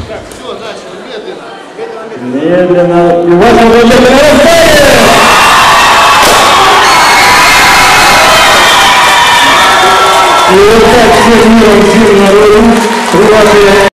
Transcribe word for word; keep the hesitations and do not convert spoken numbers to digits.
Так, все, начали, медленно. Медленно. И ваше вложение рождение! И вот так всем миром сильно рулим.